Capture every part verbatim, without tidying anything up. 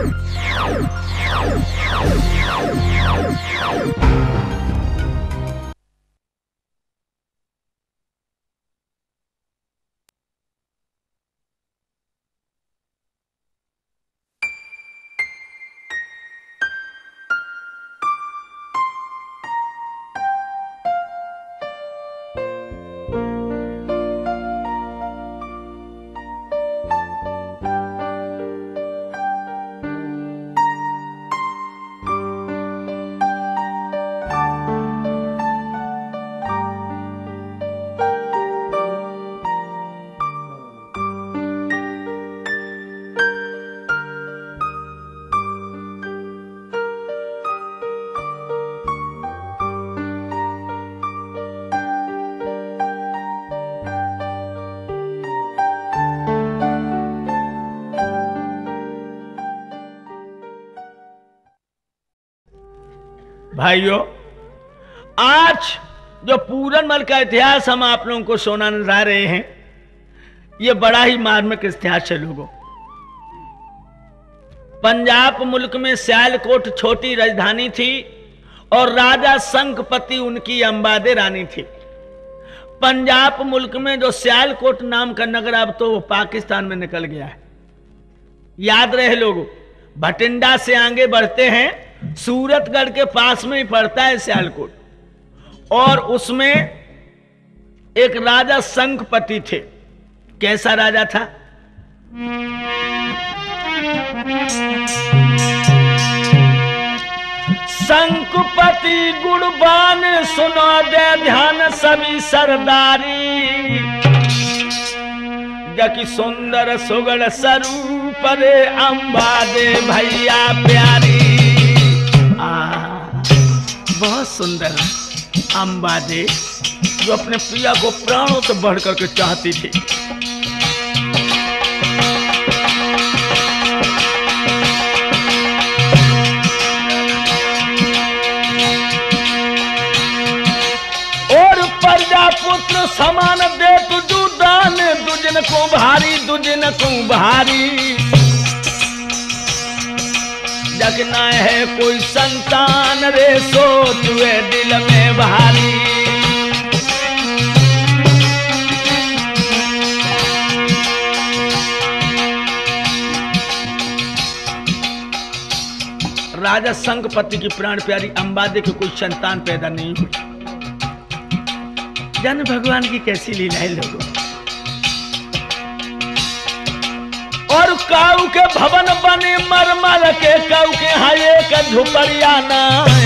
भाइयों, आज जो पूरनमल का इतिहास हम आप लोगों को सुनाने जा रहे हैं, ये बड़ा ही मार्मिक इतिहास है लोगों। पंजाब मुल्क में सियालकोट छोटी राजधानी थी और राजा शंखपति उनकी अंबादे रानी थी। पंजाब मुल्क में जो सियालकोट नाम का नगर, अब तो वो पाकिस्तान में निकल गया है। याद रहे लोगों, भटिंडा से आगे बढ़ते हैं, सूरतगढ़ के पास में ही पड़ता है सियालकोट, और उसमें एक राजा शंखपति थे। कैसा राजा था? शंखपति गुणवान सुनो दे ध्यान सभी सरदारी, जकी सुंदर सुगड़ स्वरूप रे अंबादे भैया प्यारी। आ, बहुत सुंदर अंबादे, जो अपने प्रिया को प्राणों से बढ़ करके चाहती थी। और प्रजापुत्र समान दे तुझू दान, दुजन को भारी दुजन को भारी, जगना है कोई संतान रे सोच वे दिल में भारी। राजा शंखपति की प्राण प्यारी अंबादे की कोई संतान पैदा नहीं हुई। जाने भगवान की कैसी लीला है लोगों। और काऊ के भवन बने मरमर के, काऊ के हाये का झुपड़ियाना,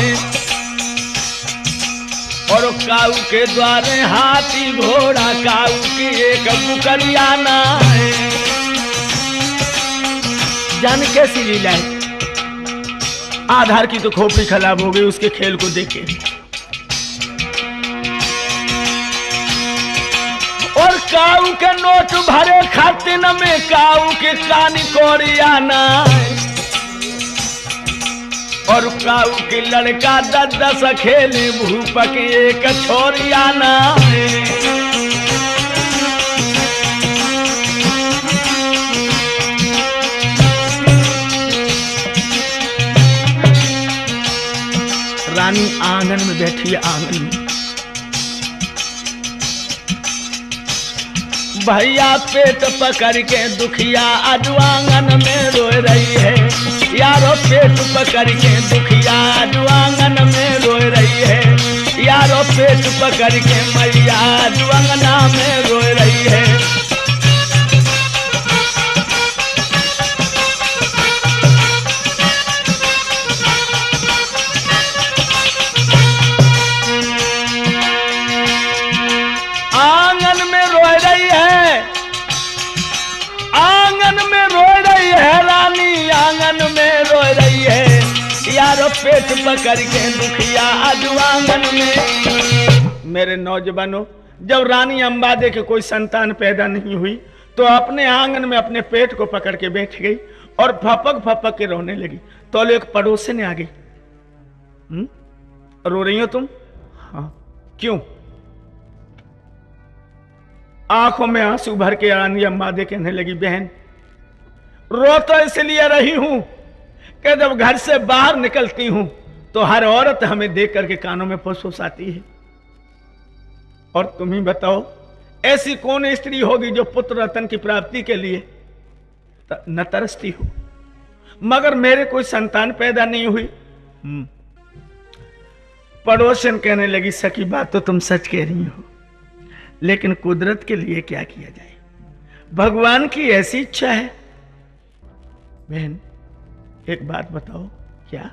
और काऊ के द्वारे हाथी घोड़ा, काऊ की एक बुकरियाना। जान कैसी लीला है। आधार की तो खोपड़ी खराब हो गई उसके खेल को देखे। और काऊ के नोट भरे खातिन में, काऊ के कानी कोरियाना, और काऊ के लड़का दस दस खेले भूप के एक छोरियाना। रानी आंगन में बैठी है, आंगन में भैया पेट पकड़ के दुखिया आज आंगन में रो रही है। यारो पेट पकड़ के दुखिया आज आंगन में रो रही है। यारो पेट पकड़ के मैया आज अंगना में रो रही है। पेट पकड़ के दुखिया आज आंगन में। मेरे नौजवानों, जब रानी अंबादे के कोई संतान पैदा नहीं हुई तो अपने आंगन में अपने पेट को पकड़ के बैठ गई और फपक फपक के रोने लगी। तो एक पड़ोसी ने आ गई, हम्म रो रही हो तुम? हाँ, क्यों? आंखों में आंसू भर के रानी अंबादे कहने लगी, बहन रो तो इसलिए रही हूं कि जब घर से बाहर निकलती हूं तो हर औरत हमें देख करके कानों में फुसफुसाती है। और तुम ही बताओ, ऐसी कौन स्त्री होगी जो पुत्र रत्न की प्राप्ति के लिए न तरसती हो? मगर मेरे कोई संतान पैदा नहीं हुई। पड़ोसन कहने लगी, सखी बात तो तुम सच कह रही हो, लेकिन कुदरत के लिए क्या किया जाए, भगवान की ऐसी इच्छा है। बहन एक बात बताओ, क्या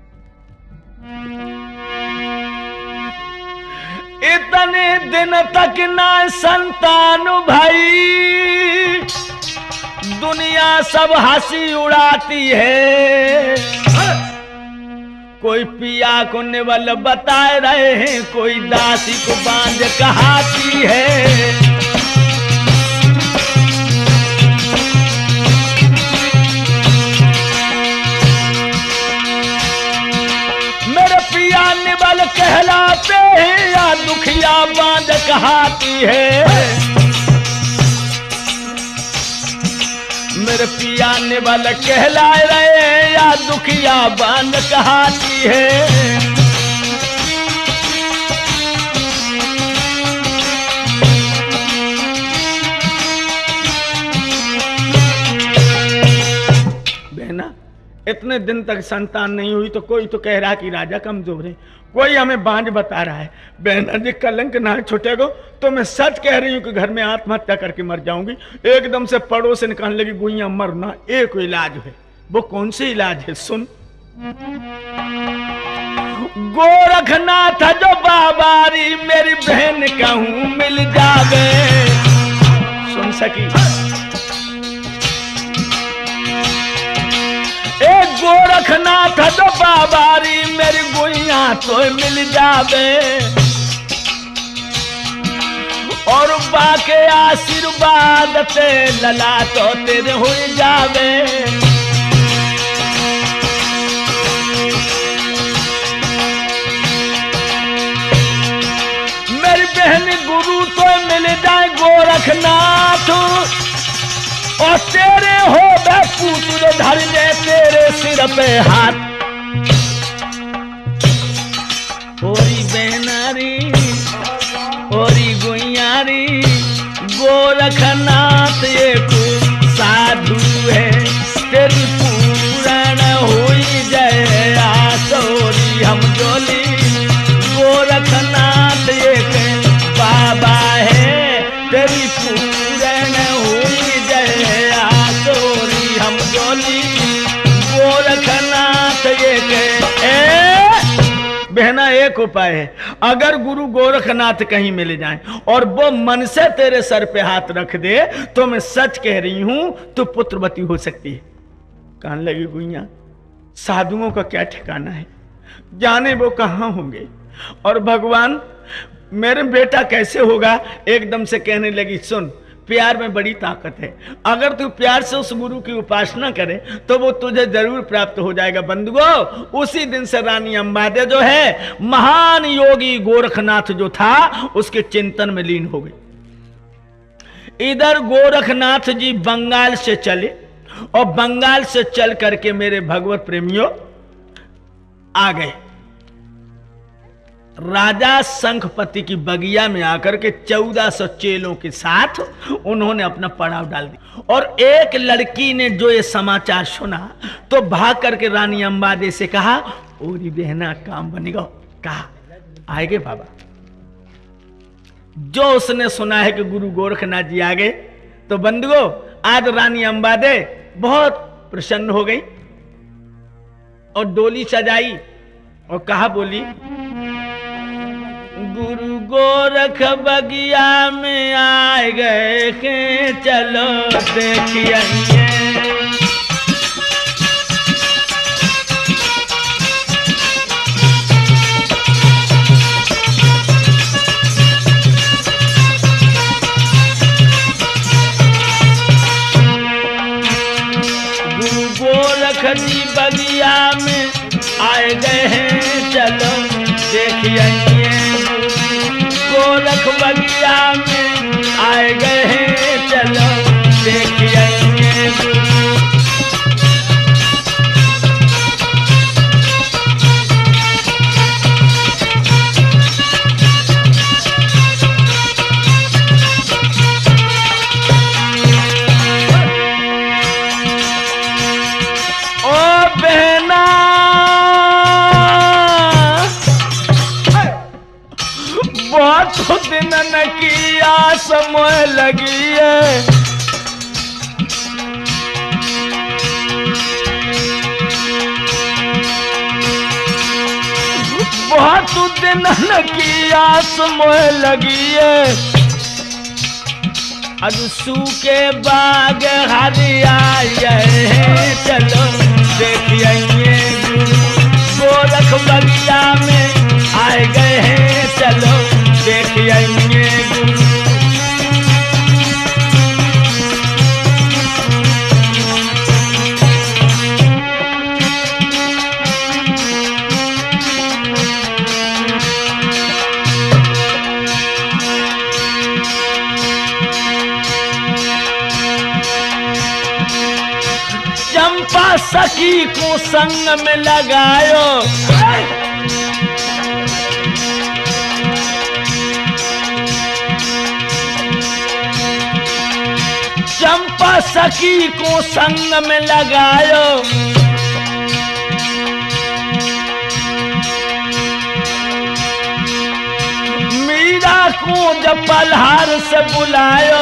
इतने दिन तक ना संतान भाई, दुनिया सब हंसी उड़ाती है। कोई पिया को निवल बताए रहे हैं, कोई दासी को बांझ कहाती है। मेरे पिया निवल कहलाते हैं या दुखिया बांझ कहाती है। मेरे पिया निवल कहलाए रहे या दुखिया बांध कहाती है। बहना इतने दिन तक संतान नहीं हुई तो कोई तो कह रहा कि राजा कमजोर है, कोई हमें बांझ बता रहा है। बहना जी कलंक ना छुटेगो तो मैं सच कह रही हूं कि घर में आत्महत्या करके मर जाऊंगी। एकदम से पड़ोसन कहने लगी, गुइया मरना एक इलाज है। वो कौन सी इलाज है? सुन। गोरखनाथ जो बाबारी मेरी बहन कहूं मिल जावे। सुन सकी एक गोरखनाथ जो बाबारी मेरी गुइया तो मिल जावे, और बाके आशीर्वाद ते लला तो तेरे हो जावे। मेरी बहन गुरु तो मिल जाए गोरखनाथ, और तेरे हो बे पुत्र धर ले तेरे सिर पे हाथ। ओरी बहनारी ओरी गुइयारी गोरखनाथ एक साधु है, तेरी पूरण हुई जय आसोरी हम जोली। गोरखनाथ एक बाबा है, तेरी पूरण हुई जय आसोरी हम जोली। गोरखनाथ एक ए बहना एक उपाय है, अगर गुरु गोरखनाथ कहीं मिल जाएं और वो मन से तेरे सर पे हाथ रख दे तो मैं सच कह रही हूं तू पुत्रवती हो सकती है। कहने लगी गुइया साधुओं का क्या ठिकाना है, जाने वो कहां होंगे, और भगवान मेरे बेटा कैसे होगा। एकदम से कहने लगी, सुन प्यार में बड़ी ताकत है, अगर तू प्यार से उस गुरु की उपासना करे तो वो तुझे जरूर प्राप्त हो जाएगा। बंधुओं उसी दिन से रानी अंबादे जो है महान योगी गोरखनाथ जो था उसके चिंतन में लीन हो गई। इधर गोरखनाथ जी बंगाल से चले और बंगाल से चल करके मेरे भगवत प्रेमियों आ गए राजा शंखपति की बगिया में आकर के चौदह सौ चेलों के साथ उन्होंने अपना पड़ाव डाल दिया। और एक लड़की ने जो ये समाचार सुना तो भाग करके रानी अंबादे से कहा, ओरी बहना काम बनेगा। कहा आएगे बाबा। जो उसने सुना है कि गुरु गोरखनाथ जी आ गए तो बंधुओं आज रानी अंबादे बहुत प्रसन्न हो गई और डोली सजाई और कहा, बोली गुरु गोरख बगिया में आए गए के चलो देखिए। गुरु गोरख जी बगिया में आए गए हैं चलो देखिए। गोरख बगिया में आए गए हैं चलो देखिए। बहुत दिन न की आस मोह लगी है, बहुत दिन न की आस मोह लगी है, अब सूखे बाग हरियाए हैं, चलो देखिए गोरख बगिया में आए गए हैं, चलो देखिए गुरु। चंपा सखी को संग में लगायो, चंपा सखी को संग में लगायो, मीरा को जब पलहार से बुलायो,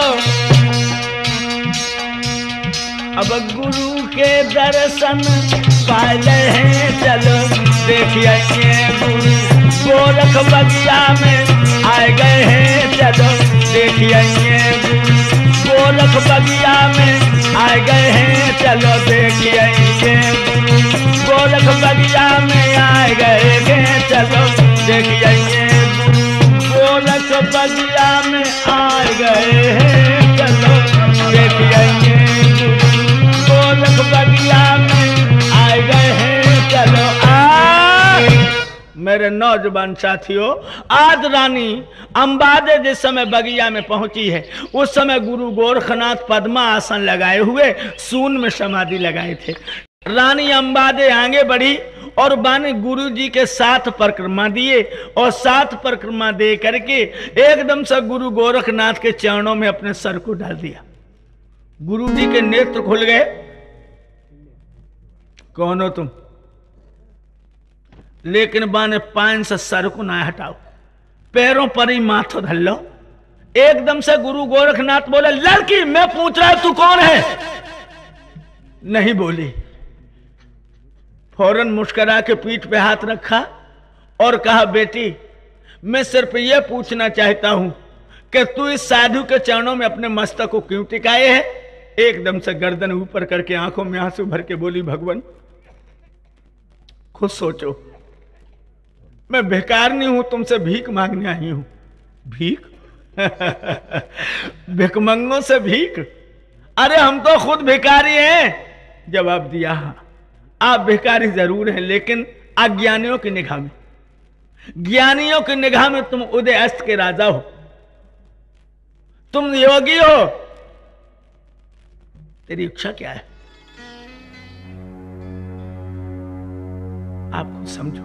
अब गुरु के दर्शन पाले हैं, चलो देखिए गुरु गोरख बगिया में आए गए हैं, चलो देखिए गुरु गोरख बगिया में आए गए हैं, चलो देखिए गुरु गोरख बगिया में आए गए हैं, चलो देखिए गुरु गोरख बगिया में आए गए हैं, चलो देखिए गोरख बगिया में आए गए हैं, चलो आ। मेरे नौजवान साथियों, आज रानी अंबादे जिस समय बगिया में पहुंची है, उस समय गुरु गोरखनाथ पद्मा आसन लगाए हुए सून में समाधि लगाए थे। रानी अंबादे आगे बढ़ी और बाने गुरु जी के साथ परिक्रमा दिए, और साथ परिक्रमा दे करके एकदम से गुरु गोरखनाथ के चरणों में अपने सर को डाल दिया। गुरु जी के नेत्र खुल गए। कौन हो तुम? लेकिन बाने पान से सर को ना हटाओ, पैरों पर ही माथो धर लो। एकदम से गुरु गोरखनाथ बोले, लड़की मैं पूछ रहा तू कौन है? नहीं बोली। फौरन मुस्कुरा के पीठ पे हाथ रखा और कहा, बेटी मैं सिर्फ यह पूछना चाहता हूं कि तू इस साधु के चरणों में अपने मस्तक को क्यों टिकाए है? एकदम से गर्दन ऊपर करके आंखों में आंसू भर के बोली, भगवान खुद सोचो, मैं भिखार नहीं हूं, तुमसे भीख मांगने आई हूं। भीख? भिखमंगों से भीख? अरे हम तो खुद भिखारी हैं। जवाब दिया, आप भिखारी जरूर हैं, लेकिन अज्ञानियों की निगाह में, ज्ञानियों की निगाह में तुम उदय अस्त के राजा हो, तुम योगी हो। तेरी इच्छा क्या है? आप खुद समझो।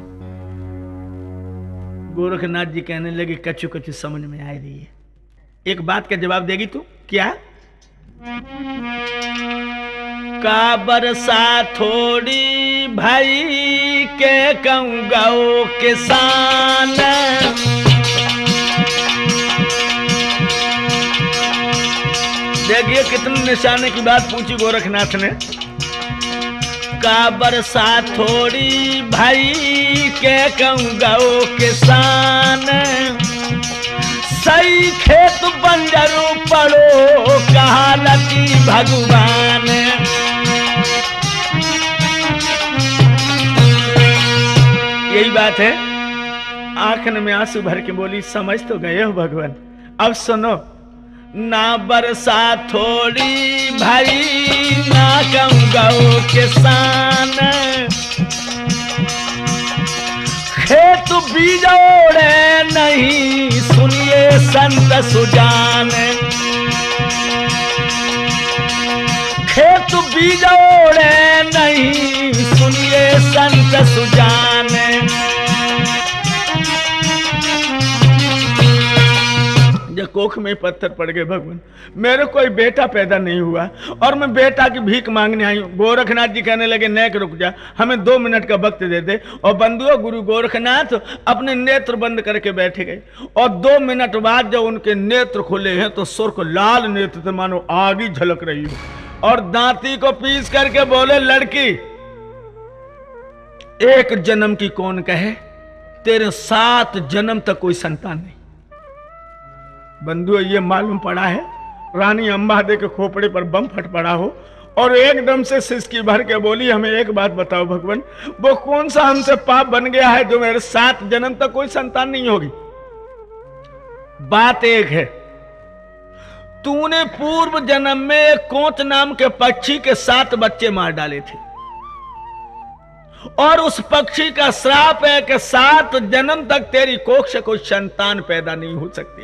गोरखनाथ जी कहने लगे, कच्चू कच्चू समझ में आ रही है। एक बात का जवाब देगी तू? क्या? का बरसा थोड़ी भाई के कहूं गाओ किसान, देखिए कितने निशाने की बात पूछी गोरखनाथ ने। का बरसा थोड़ी भाई के कहूं गाओ किसान, सही खेत बंजरू पड़ो कहालती भगवान। यही बात है। आंखन में आंसू भर के बोली, समझ तो गए हो भगवान, अब सुनो। ना बरसा थोड़ी भाई ना कहूं गाओ किसान, खेत बीजोड़े नहीं सुनिए संत सुजान, खेत बीजोड़े नहीं सुनिए संत सुजान। मुझे कोख में पत्थर पड़ गए भगवान, मेरे कोई बेटा पैदा नहीं हुआ और मैं बेटा की भीख मांगने आई हूँ। गोरखनाथ जी कहने लगे नेक रुक जा, हमें दो मिनट का वक्त दे दे। और बंधुओं गुरु गोरखनाथ अपने नेत्र बंद करके बैठे गए और दो मिनट बाद जब उनके नेत्र खुले हैं तो सुर्ख लाल नेत्र से मानो आग ही झलक रही हो। और दांती को पीस करके बोले, लड़की एक जन्म की कौन कहे, तेरे सात जन्म तक कोई संतान नहीं। बंधुओं ये मालूम पड़ा है रानी अंबादे के खोपड़े पर बम फट पड़ा हो और एकदम से सिसकी भर के बोली, हमें एक बात बताओ भगवान, वो कौन सा हमसे पाप बन गया है जो मेरे सात जन्म तक कोई संतान नहीं होगी। बात एक है, तूने पूर्व जन्म में कोंच नाम के पक्षी के सात बच्चे मार डाले थे और उस पक्षी का श्राप है कि सात जन्म तक तेरी कोख से कोई संतान पैदा नहीं हो सकती।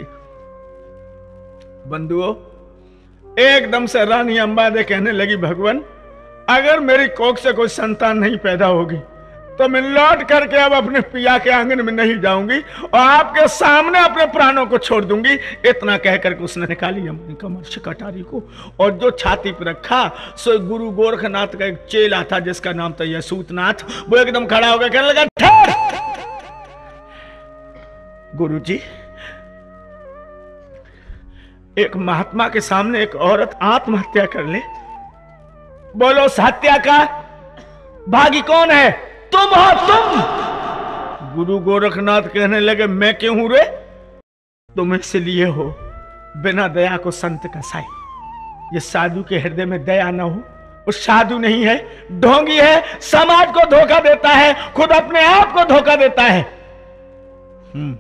बंधुओं एकदम से रानी अंबादे कहने लगी, भगवान अगर मेरी कोख से कोई संतान नहीं पैदा होगी तो मैं लौट करके अब अपने पिया के आंगन में नहीं जाऊंगी और आपके सामने अपने प्राणों को छोड़ दूंगी। इतना कहकर के उसने निकाली अपनी कमर से कटारी को और जो छाती पर रखा सो गुरु गोरखनाथ का एक चेला था जिसका नाम था यसूतनाथ। वो एकदम खड़ा होकर कहने लगा, ठहर गुरु जी, एक महात्मा के सामने एक औरत आत्महत्या कर ले, बोलो उस हत्या का भागी कौन है? तुम हो तुम। गुरु गोरखनाथ कहने लगे, मैं क्यों हूं रे? तुम इसलिए हो बिना दया को संत कसाई। ये साधु के हृदय में दया न हो, वो साधु नहीं है, ढोंगी है, समाज को धोखा देता है, खुद अपने आप को धोखा देता है। हम्म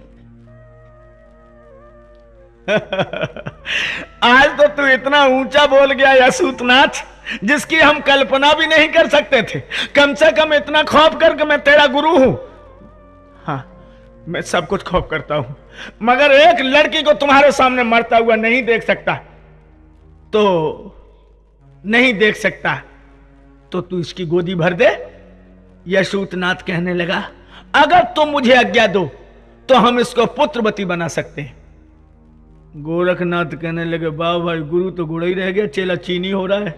आज तो तू इतना ऊंचा बोल गया यसूतनाथ जिसकी हम कल्पना भी नहीं कर सकते थे। कम से कम इतना खौफ करके मैं तेरा गुरु हूं। हाँ मैं सब कुछ खौफ करता हूं मगर एक लड़की को तुम्हारे सामने मरता हुआ नहीं देख सकता तो नहीं देख सकता तो तू इसकी गोदी भर दे। यसूतनाथ कहने लगा, अगर तुम मुझे आज्ञा दो तो हम इसको पुत्रवती बना सकते हैं। गोरखनाथ कहने लगे, वाह भाई गुरु तो गुड़ ही रह गया, चेला चीनी हो रहा है।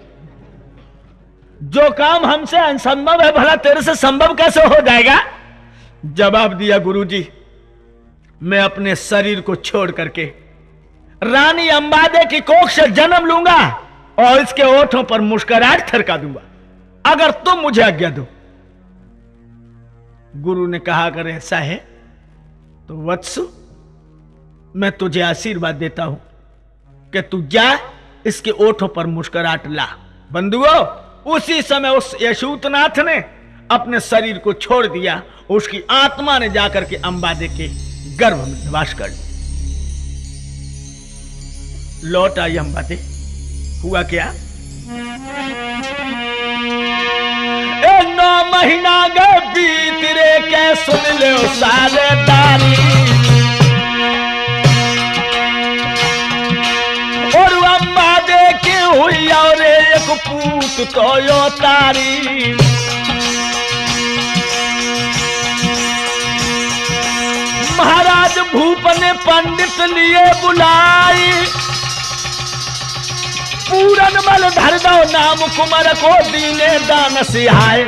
जो काम हमसे असंभव है भला तेरे से संभव कैसे हो जाएगा? जवाब दिया, गुरुजी मैं अपने शरीर को छोड़ करके रानी अंबादे की कोख से जन्म लूंगा और इसके ओठों पर मुस्कुराहट थरका दूंगा अगर तुम मुझे आज्ञा दो। गुरु ने कहा, अगर ऐसा है तो वत्सु मैं तुझे आशीर्वाद देता हूं कि तू जा इसके ओठों पर मुस्कुराहट ला। बंधुओं उसी समय उस यसूतनाथ ने अपने शरीर को छोड़ दिया, उसकी आत्मा ने जाकर के अंबादे के गर्भ में निवास कर लिया। लौट आई अंबादे। हुआ क्या? ए नौ महीना गए बीत रे के सुन ले सारे तारी और अंबादे की हुई और एक पूत तो यो तारी। महाराज भूप ने पंडित लिए बुलाई, पूरन बल धर दो नाम कुमार को दीने दान सिहाय।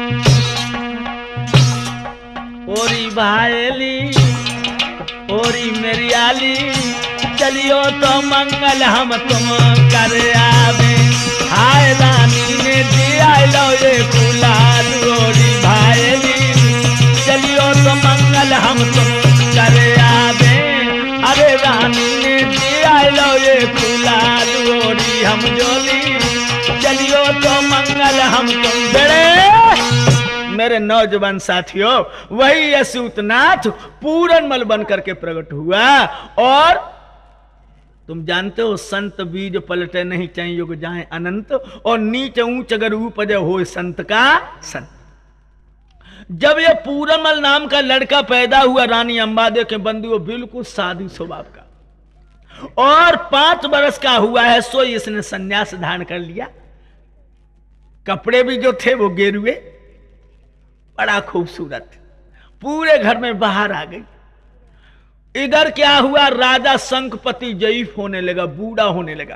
ओरी भाईली ओरी मेरी आली चलियो तो मंगल हम तुम कर आवे। हाय रानी ने दिया लो ये गुलाल। ओरी भाईली चलियो तो मंगल हम तुम कर आवे। अरे रानी ने दिया लो ये गुलाल। ओरी हम जोली चलियो तो मंगल हम तुम बड़े। मेरे नौजवान साथियों वही यसूतनाथ पूरन मल बन करके प्रकट हुआ और तुम जानते हो संत बीज पलटे नहीं चाहिए युग जाए अनंत और नीच ऊंच अगर उपजे हो संत का संत। जब ये पूरनमल नाम का लड़का पैदा हुआ रानी अंबादे के बंधुओं बिल्कुल साधु स्वभाव का और पांच बरस का हुआ है सो इसने सन्यास धारण कर लिया। कपड़े भी जो थे वो गेरुए, बड़ा खूबसूरत, पूरे घर में बाहर आ गई। इधर क्या हुआ, राजा शंखपति जयीफ होने लगा, बूढ़ा होने लगा।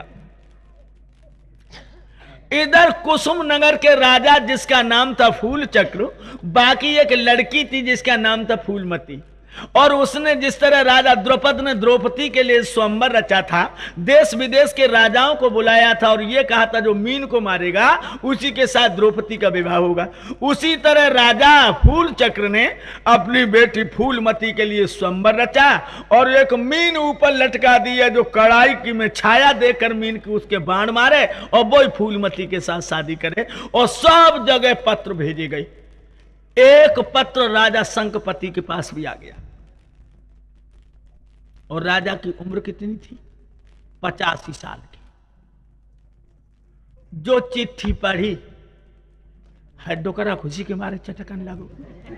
इधर कुसुम नगर के राजा जिसका नाम था फूलचक्र, बाकी एक लड़की थी जिसका नाम था फूलमती, और उसने जिस तरह राजा द्रौपद ने द्रौपदी के लिए स्वयंवर रचा था, देश विदेश के राजाओं को बुलाया था और यह कहा था जो मीन को मारेगा उसी के साथ द्रौपदी का विवाह होगा, उसी तरह राजा फूलचक्र ने अपनी बेटी फूलमती के लिए स्वयंवर रचा और एक मीन ऊपर लटका दिया जो कड़ाई की में छाया देकर मीन की उसके बाण मारे और वो फूलमती के साथ शादी करे। और सब जगह पत्र भेजे गए। एक पत्र राजा शंखपति के पास भी आ गया, और राजा की उम्र कितनी थी? पचासी साल की। जो चिट्ठी पढ़ी है डोकरा खुशी के मारे चटकन लगो।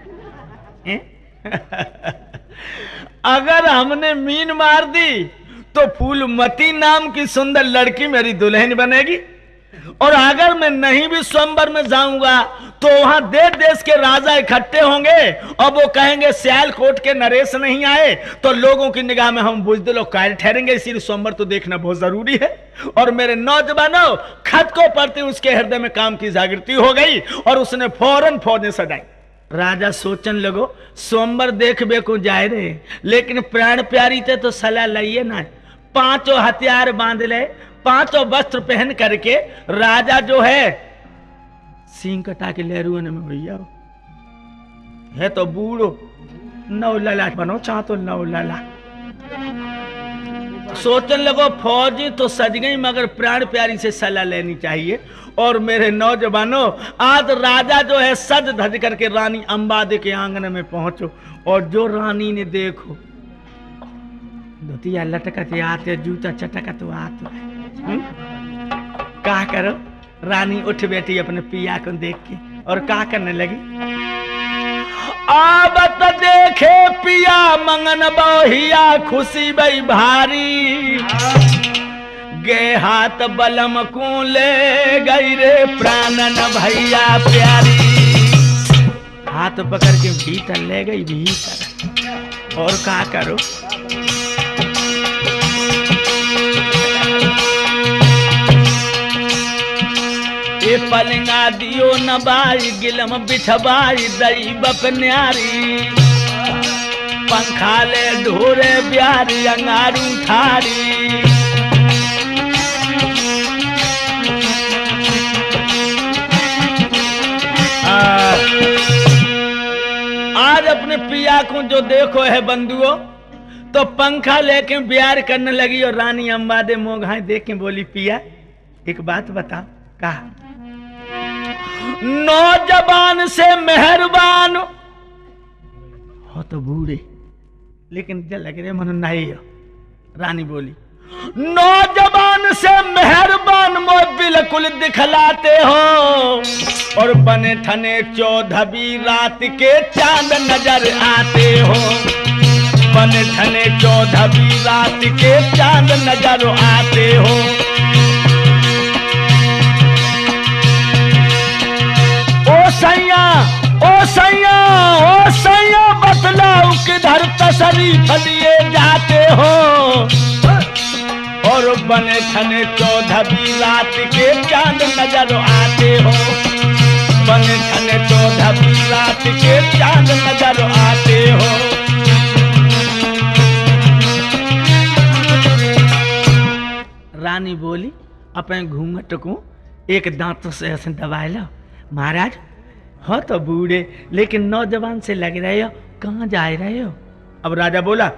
अगर हमने मीन मार दी तो फूलमती नाम की सुंदर लड़की मेरी दुल्हन बनेगी, और अगर मैं नहीं भी स्वयंवर में जाऊंगा तो वहां देश देश के राजा इकट्ठे होंगे और वो कहेंगे सियालकोट के नरेश नहीं आए, तो लोगों की निगाह में हम बुजदिल और कायल ठहरेंगे, इसीलिए स्वयंवर तो देखना बहुत जरूरी है। और मेरे नौजवानों, खत को पढ़ते उसके हृदय में काम की जागृति हो गई और उसने फौरन फौजें सजाई। राजा सोचन लगो स्वयंवर देखबे को जाए रहे, लेकिन प्राण प्यारी थे तो सलाह लाइए ना। पांचों हथियार बांध ले, पांचों वस्त्र पहन करके राजा जो है सींग कटा के लहरुओं में भैया है तो बूढ़ो नौ लला बनो चाह तो नौ लला। सोचने लगो फौजी तो सज गई मगर प्राण प्यारी से सलाह लेनी चाहिए। और मेरे नौजवानों, आज राजा जो है सज धज करके रानी अंबादे के आंगन में पहुंचो, और जो रानी ने देखो धोतिया लटकते आते जूता चटकत आते क्या करो, रानी उठ बैठी अपने पिया को देख के और क्या करने लगी, आबत देखे पिया मंगन बहिया खुशी बई भारी, गे हाथ बलम को ले गई रे प्राणन भैया प्यारी। हाथ पकड़ के भीतर ले गई भीतर, और क्या करो ए पलंगा दियो नबाई गिलम बिछबाई दई बप न्यारी, पंखा ले ढोरे ब्यारी अंगारू थारी। आज अपने पिया को जो देखो है बंधुओं, तो पंखा लेके ब्यार करने लगी और रानी अंबादे मोघाई देख के बोली, पिया एक बात बता। कहा, नौजवान से मेहरबान हो तो बूढ़े, लेकिन जल लग रहे मन नहीं हो। रानी बोली, नौजवान से मेहरबान मो बिल्कुल दिखलाते हो, और बने ठने चौदहवीं रात के चांद नजर आते हो, बने ठने चौदहवीं रात के चांद नजर आते हो। ओ सैया ओ सैया ओ सैया बतलाओ किधर तशरीफ लिए जाते हो, और बने ठने चौदहवीं रात के चांद नजर आते हो, बने ठने चौदहवीं रात के चांद नजर आते हो। रानी बोली, अपने घूंघट को एक दांत से ऐसे दबाए लो। महाराज हो तो बूढ़े, लेकिन नौजवान से लग रहे हो, कहाँ जा रहे हो? अब राजा बोला,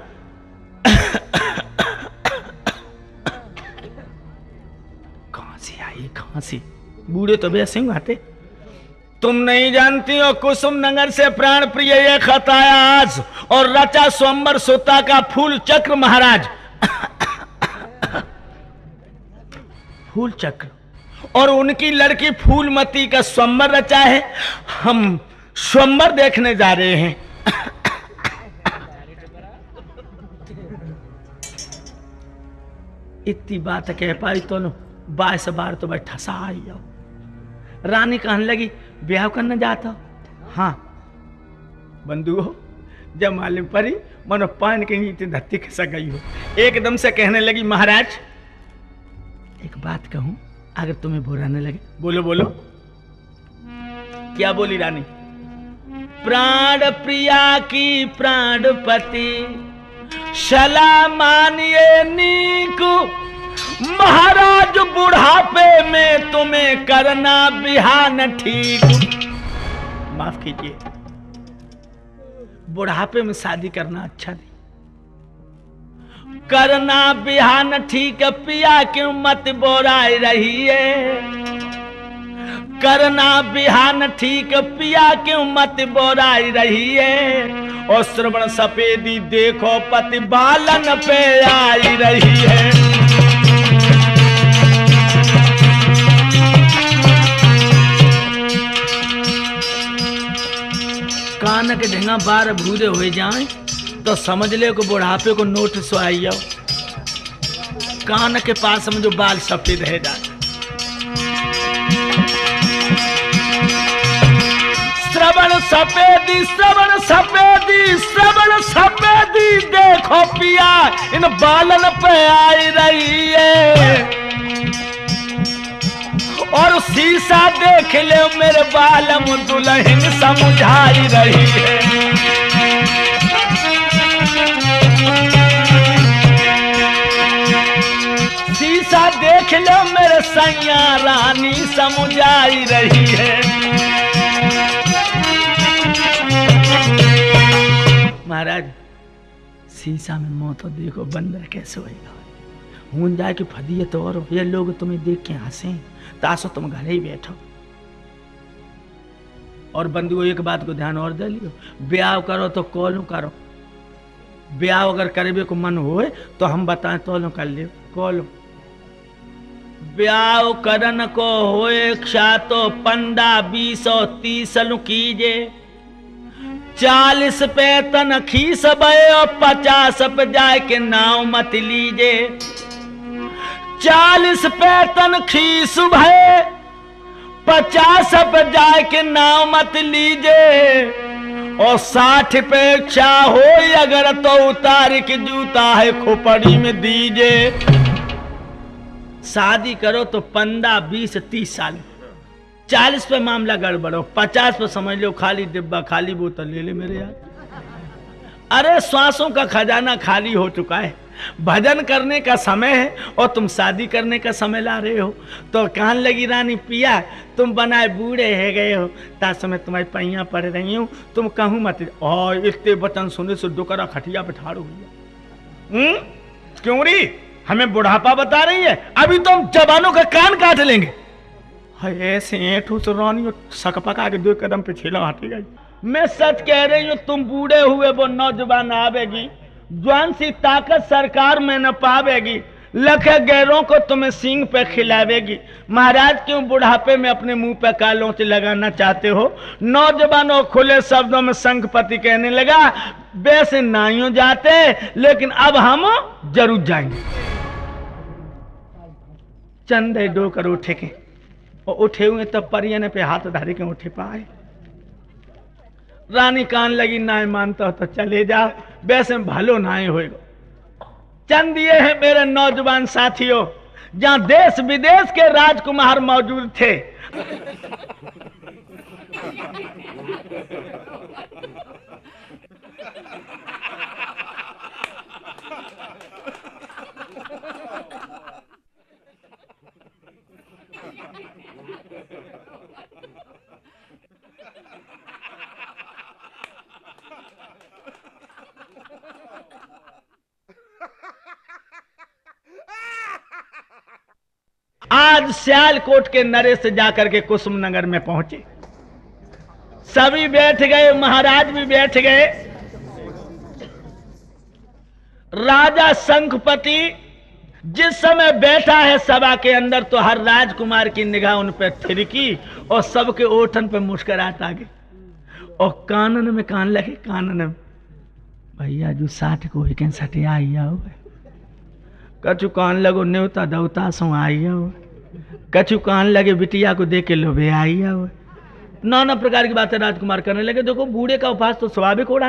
खांसी आई खांसी। बूढ़े तो वैसे ही आते। तुम नहीं जानती हो कुसुम नगर से प्राण प्रिय ये खत आया आज, और रचा स्वयंवर सुता का फूल चक्र महाराज। फूल चक्र और उनकी लड़की फूलमती का स्वयंवर रचा है। हम स्वयंवर देखने जा रहे हैं। इतनी बात कह पाई तो नो बाईस बार तो बैठा सा आई हो। रानी कहने लगी, ब्याह करना जाता हो? हाँ बंधु हो, जब मालूम पड़ी मनो पान के नीचे धरती खिसक गई हो। एकदम से कहने लगी महाराज एक बात कहूं अगर तुम्हें बुरा न लगे। बोलो बोलो। क्या बोली रानी? प्राण प्रिया की प्राणपति सलाह मानिए नीकु, महाराज बुढ़ापे में तुम्हें करना बिहान ठीक। माफ कीजिए, बुढ़ापे में शादी करना अच्छा नहीं, करना बिहान ठीक। पिया क्यों मत बोराई रही है, करना बिहान ठीक। पिया क्यों मत बोराई रही है, और श्रवण सफेदी देखो पति बालन पे आई रही है। कान के ढेंगा बार भूरे हो जाए तो समझ ले को बुढ़ापे को नोटिस आई जाओ। कान के पास समझो बाल सफेद है जाए। श्रवण सफेदी श्रवण सफेदी श्रवण सफेदी देखो पिया इन बालन पे आई रही है, और शीशा देख ले मेरे बालम दुल्हन समझाई रही है। शीशा देख लो मेरे सैया रानी समझाई रही है। महाराज शीशा में मुंह तो देखो बंदर कैसे होएगा। हूं जाए कि फदियत और ये लोग तुम्हें देख के हंसे तासो तुम घर ही बैठो। और बंदी को एक बात को ध्यान और दे लियो, ब्याह करो तो कॉल करो। ब्याह अगर करे को मन होए तो हम बताएं तो कर लियो कॉल। ब्याह करन को होए इच्छा तो पंडा बीस और तीस कीजे, चालीस पे तन खीस बे और पचास पे जाए के नाव मत लीजे। चालीस पे तन खीस भय पचास पे जाए के नाव मत लीजे, और साठ पे इच्छा हो अगर तो उतार के जूता है खोपड़ी में दीजे। शादी करो तो पंद्रह बीस तीस साल, चालीस पे मामला गड़बड़ो, पचास पे समझ लो खाली डिब्बा खाली बोतल ले ले मेरे यार। अरे श्वासों का खजाना खाली हो चुका है, भजन करने का समय है और तुम शादी करने का समय ला रहे हो। तो कहन लगी रानी पिया तुम बनाए बूढ़े है गए हो, ता समय तुम्हारी पैया पड़ रही हूँ, तुम कहूँ मत। और इतने वचन सुने से डुकरा खटिया पे ठाड़ हो गया। क्यों री हमें बुढ़ापा बता रही है, अभी तो हम जवानों का कान काट लेंगे। ऐसे ऐठू तो रानी सक पका के दो कदम पे छेला हटी गई। मैं सच कह रही हूँ, तुम बूढ़े हुए वो नौजवान आवेगी, जवान सी ताकत सरकार में न पावेगी, लखे गैरों को तुम्हें सींग पे खिलावेगी। महाराज क्यों बुढ़ापे में अपने मुंह पे कालों से लगाना चाहते हो? नौजवानों खुले शब्दों में संघपति कहने लगा, वैसे नाइयों जाते लेकिन अब हम जरूर जाएंगे। चंदे डोकर उठे के और उठे हुए तब परियन पे हाथ धारे के उठे पाए। रानी कान लगी, नाय मानता हो तो चले जा, वैसे भलो नाय होएगा। चंद ये है मेरे नौजवान साथियों, जहां देश विदेश के राजकुमार मौजूद थे। आज सियालकोट के नरे से जाकर के कुसुमनगर में पहुंचे, सभी बैठ गए, महाराज भी बैठ गए। राजा शंखपति जिस समय बैठा है सभा के अंदर, तो हर राजकुमार की निगाह उन पर थिरकी और सबके ओठन पर मुस्कुराहट आ गई और कानन में कान लगे, कानन में भैया जो साठ को ही सटे आई आओ, कछु कान लगो न्योता दौता सो आई आओ, कछु कान लगे बिटिया को देख के लोभे आई आओ। नाना प्रकार की बातें राजकुमार करने लगे। देखो बूढ़े का उपहास तो स्वाभाविक उड़ाना है,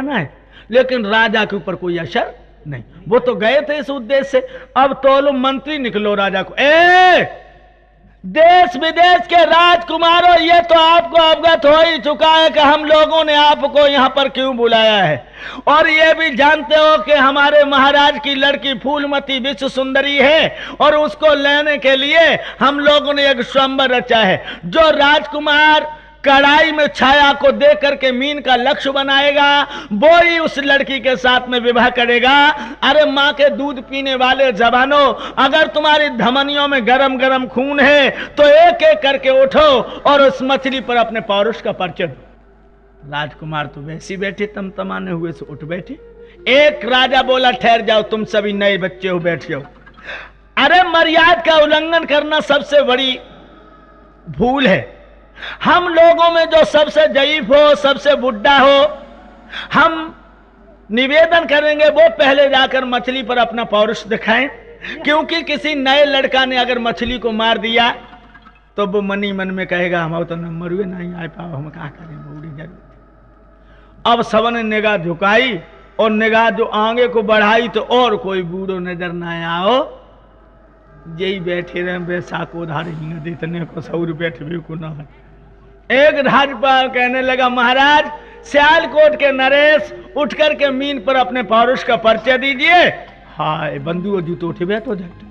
लेकिन राजा के ऊपर कोई असर नहीं। वो तो गए थे इस उद्देश्य से। अब तो मंत्री निकलो राजा को, ए देश विदेश के राजकुमारों, ये तो आपको अवगत हो ही चुका है कि हम लोगों ने आपको यहाँ पर क्यों बुलाया है, और ये भी जानते हो कि हमारे महाराज की लड़की फूलमती विश्व सुंदरी है, और उसको लेने के लिए हम लोगों ने एक स्वयंवर रचा है। जो राजकुमार कड़ाई में छाया को देख करके मीन का लक्ष्य बनाएगा, वो ही उस लड़की के साथ में विवाह करेगा। अरे माँ के दूध पीने वाले जवानों, अगर तुम्हारी धमनियों में गरम गरम खून है तो एक एक करके उठो और उस मछली पर अपने पौरुष का परिचय दो। राजकुमार तो वैसे बैठे तमतमाने हुए से उठ बैठे। एक राजा बोला, ठहर जाओ, तुम सभी नए बच्चे हो, बैठ जाओ। अरे मर्यादा का उल्लंघन करना सबसे बड़ी भूल है। हम लोगों में जो सबसे जईफ हो, सबसे बुढ़ा हो, हम निवेदन करेंगे वो पहले जाकर मछली पर अपना पौरुष दिखाएं, क्योंकि किसी नए लड़का ने अगर मछली को मार दिया तो वो मनी मन में कहेगा हम तो नंबर हुए नहीं आ पाओ, हम क्या करें, बूढ़ी जरूर। अब सबने निगाह झुकाई और निगाह जो आगे को बढ़ाई तो और कोई बूढ़ो नजर ना आओ, यही बैठे रहे बैसाखो धारे देतने को सौर बैठे को ना। एक राजपाल कहने लगा, महाराज सियालकोट के नरेश उठ कर के मीन पर अपने पौरुष का परिचय दीजिए। हाय बंधु जी तो उठे बैठो झट,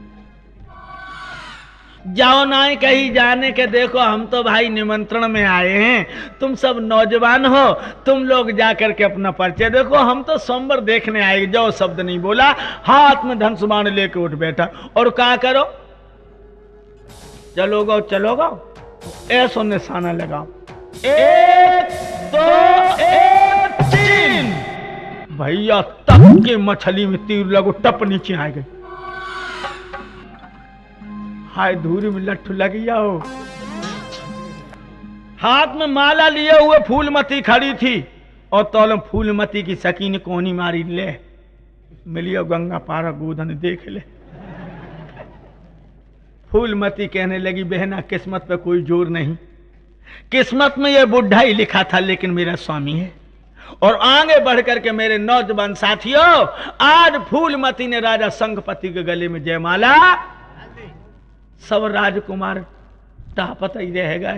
जाओ ना कहीं जाने के, देखो हम तो भाई निमंत्रण में आए हैं, तुम सब नौजवान हो, तुम लोग जाकर के अपना परिचय देखो, हम तो सोमवार देखने आए। जो शब्द नहीं बोला, हाथ में धनुष बाण लेके उठ बैठा। और क्या करो, चलोगो चलोगो, ऐसो निशाना लगाओ, एक दो एक तीन। भैया तब के मछली में तीर लगो, टप नीचे आ गई। हाय धूरी में लट्ठू लगी जाओ। हाथ में माला लिए हुए फूलमती खड़ी थी, और तौल फूलमती की सकीन कोनी मारी, ले मिलियो गंगा पारा गोधन देख ले। फूलमती कहने लगी, बहना किस्मत पे कोई जोर नहीं, किस्मत में ये बुढ़ा ही लिखा था, लेकिन मेरा स्वामी है। और आगे बढ़ करके मेरे नौजवान साथियों, आज फूलमती ने राजा संगपति के गले में जयमाला, सब राजकुमार टापत ही रहेगा।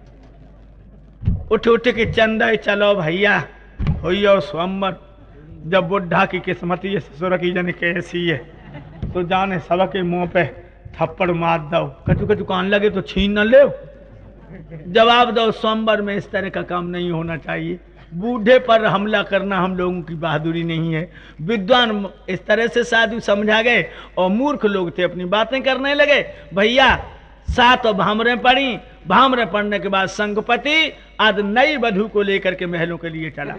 उठ उठ के चंदा चलो भैया, हो स्वयंवर। जब बुढ़ा की किस्मत ये ससुर की जन कैसी है, तो जाने सबके मुंह पे थप्पड़ मार दो, कचू कचू कान लगे तो छीन न ले। जवाब दो, स्वयंवर में इस तरह का काम नहीं होना चाहिए। बूढ़े पर हमला करना हम लोगों की बहादुरी नहीं है। विद्वान इस तरह से साधु समझा गए, और मूर्ख लोग थे अपनी बातें करने लगे। भैया सात भामरे पड़ी, भामरे पड़ने के बाद संगपति आज नई वधू को लेकर के महलों के लिए चला।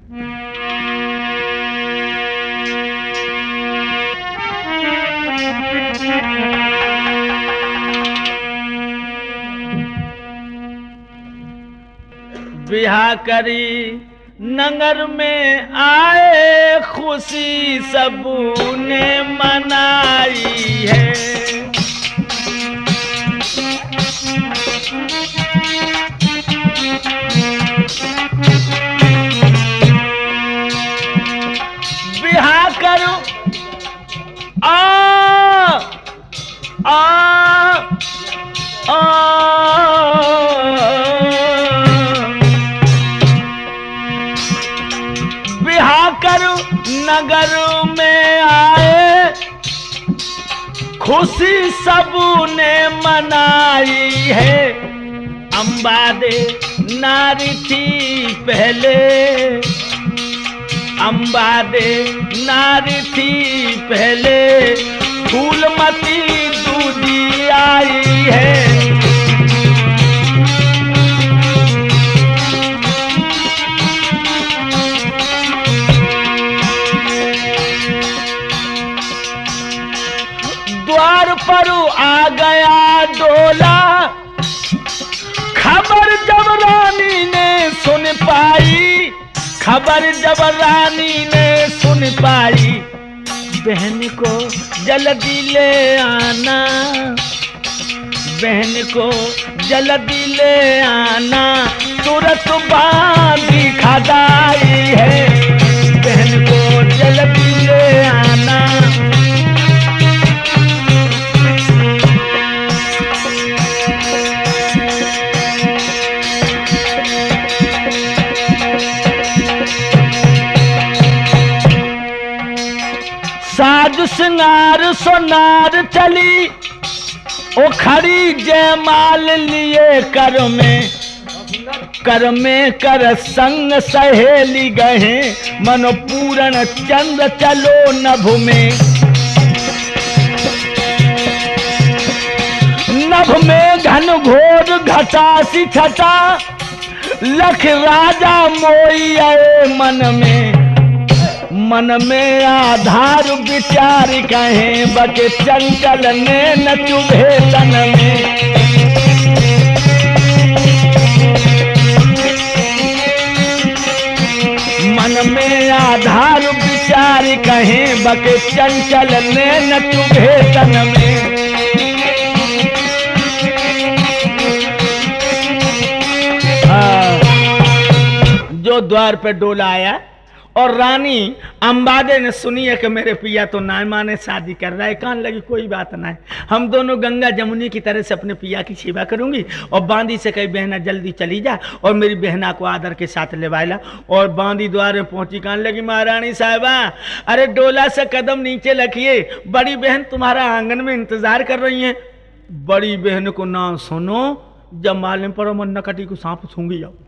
बिहा करी नगर में आए, खुशी सबने मनाई है। बिहा करो आ आ आ नगर में आए, खुशी सबने मनाई है। अम्बा दे नारी थी पहले, अम्बा दे नारी थी पहले, फूलमती दूजी आई है। द्वार पर आ गया डोला, खबर जब रानी ने सुन पाई, खबर जब रानी ने सुन पाई, बहन को जल्दी ले आना, बहन को जल्दी ले आना, तुरंत बांधी खदाई है। बहन जल्दी ले आना। साज सिंगार सोनार चली ओ खड़ी जयमाल लिए कर में, कर में कर संग सहेली गहे मनो पूरण चंद्र चलो नभ में। नभ में घन घोर घटा सी छटा लख राजा मोई आए मन में। मन में आधार विचार कहे बके चंचल ने न चुभे तन में। मन में आधार विचार कहे बके चंचल ने न चुभे तन में। जो द्वार पे डोला आया और रानी अंबादे ने सुनी है कि मेरे पिया तो ना माने शादी कर रहा है, कान लगी कोई बात ना है, हम दोनों गंगा जमुनी की तरह से अपने पिया की सेवा करूंगी। और बांदी से कही बहना जल्दी चली जा और मेरी बहना को आदर के साथ ले वाला। और बांदी द्वार में पहुंची, कान लगी महारानी साहिबा अरे डोला से कदम नीचे रखिए, बड़ी बहन तुम्हारा आंगन में इंतजार कर रही है। बड़ी बहन को ना सुनो, जब मालूम पड़ो मन नकटी को सांप सूंघी जाओ।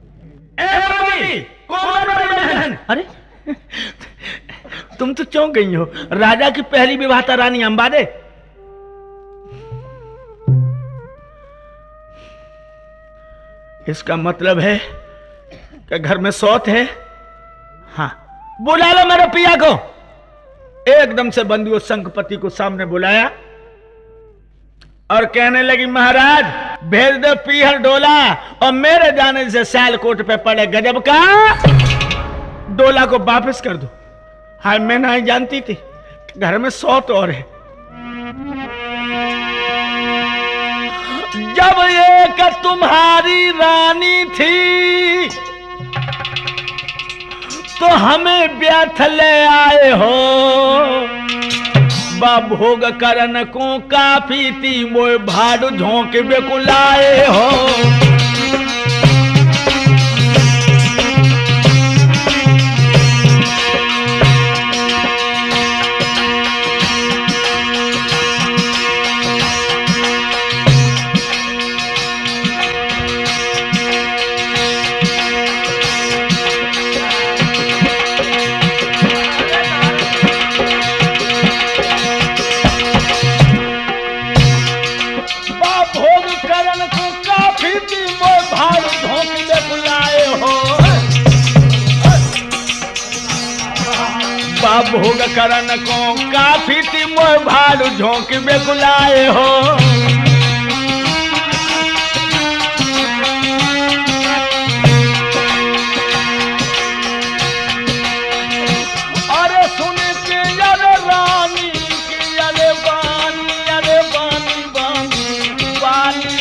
अरे तुम तो चौंक गई हो, राजा की पहली विवाह था रानी अंबादे। इसका मतलब है कि घर में सौत है। हाँ बुला लो मेरे पिया को। एकदम से बंदियों संघपति को सामने बुलाया और कहने लगी महाराज भेज दो पीहर डोला और मेरे जाने से सियालकोट पे पड़े गजब का डोला को वापस कर दो। हाय मैं नहीं जानती थी घर में सौत और है। जब एक तुम्हारी रानी थी तो हमें व्यथ ले आए हो। भोग करन को काफी ती मोए भाड़ू झोंक बेकुलाए हो। भोग करन को काफी ती मोह भालू झोंक में बुलाए हो। अरे सुन के अरे रानी की अरे बानी अरे बानी बानी बानी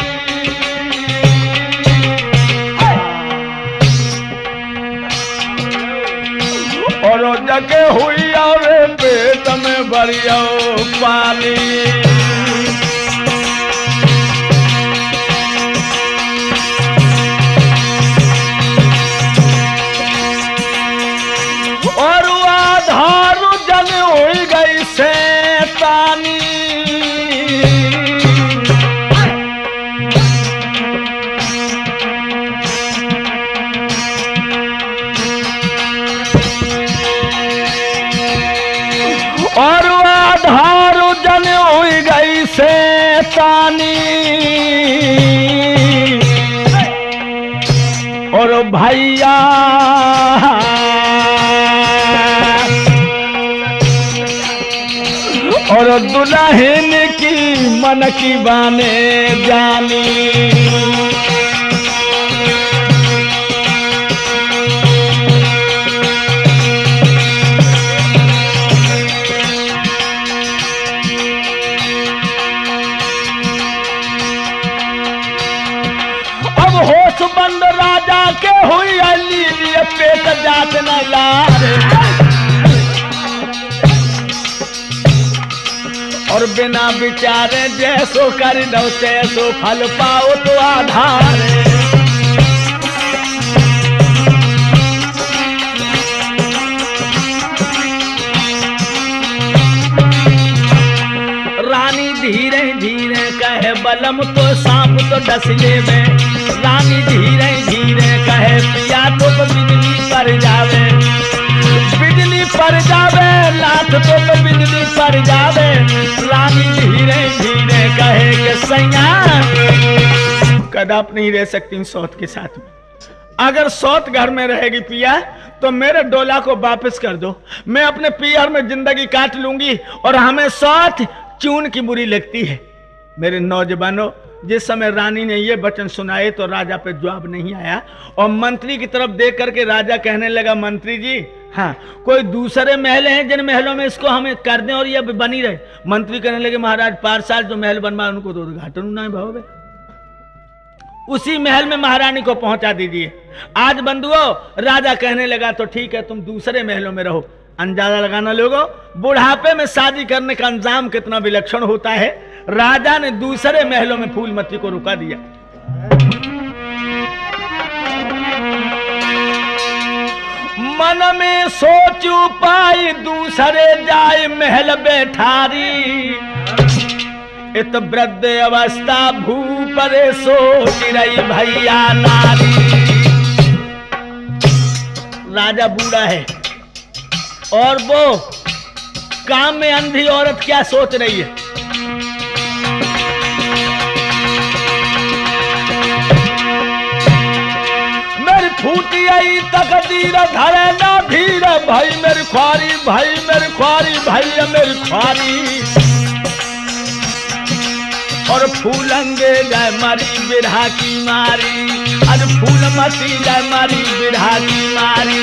और जगे हुई पेट में भरियो पानी। और आधार जन हो गई शैतानी। और आधार जन हो गई शैतानी। और भैया और दुल्हन की मन की बाने जानी। बंद राजा के हुई अली पेट जात न लारे। और बिना विचारे जैसो कर दो तैसो फल पाओ तो आधार। रानी धीरे धीरे कहे बलम तो सांप तो डस लेवे। रानी धीरे धीरे कहे पिया तो बिजली पर जावे। बिजली पर जावे लात तो बिजली पर जावे। रानी धीरे धीरे कहे कि सैया कदाप नहीं रह सकती सौत के साथ में। अगर सौत घर में रहेगी पिया तो मेरे डोला को वापस कर दो। मैं अपने पियर में जिंदगी काट लूंगी और हमें सौत चून की बुरी लगती है। मेरे नौजवानों, जिस समय रानी ने ये वचन सुनाए तो राजा पे जवाब नहीं आया और मंत्री की तरफ देख करके राजा कहने लगा, मंत्री जी हाँ कोई दूसरे महल हैं जिन महलों में इसको हमें कर दें और ये बनी रहे। मंत्री कहने लगे, महाराज पार साल जो महल बनवा उनको तो उद्घाटन ना भाव उसी महल में महारानी को पहुंचा दीजिए। आज बंधुओं राजा कहने लगा तो ठीक है तुम दूसरे महलों में रहो। अंदाजा लगाना लोगों, बुढ़ापे में शादी करने का अंजाम कितना विलक्षण होता है। राजा ने दूसरे महलों में फूलमती को रुका दिया। मन में सोचू पाई दूसरे जाए महल बैठारी। इत वृद्ध अवस्था भूपरे सोच रही भैया नारी। राजा बूढ़ा है और वो काम में अंधी औरत क्या सोच रही है। मेरी फूटी आई तकदीर धरे ना धीर। भाई मेरी ख्वारी भाई मेरी ख्वारी भाई मेरी ख्वारी। और फूलंगे जाए मारी बिरहा की मारी। अरे फूल मती जाए मारी बिरहा की मारी।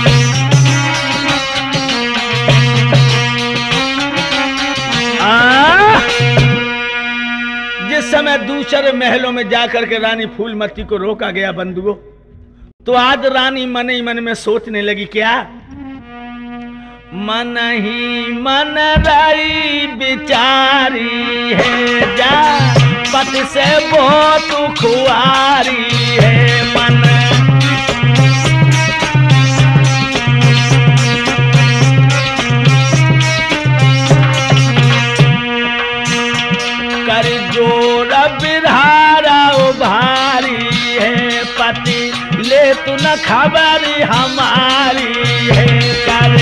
जिस समय दूसरे महलों में जाकर के रानी फूलमती को रोका गया बंधुओं, तो आज रानी मन ही मन में सोचने लगी क्या, मन ही मन रही बिचारी है जा पति से बहुत खुआरी है मन। कर जोर बिरहारा भारी है पति ले तू न खबरी हमारी है। कर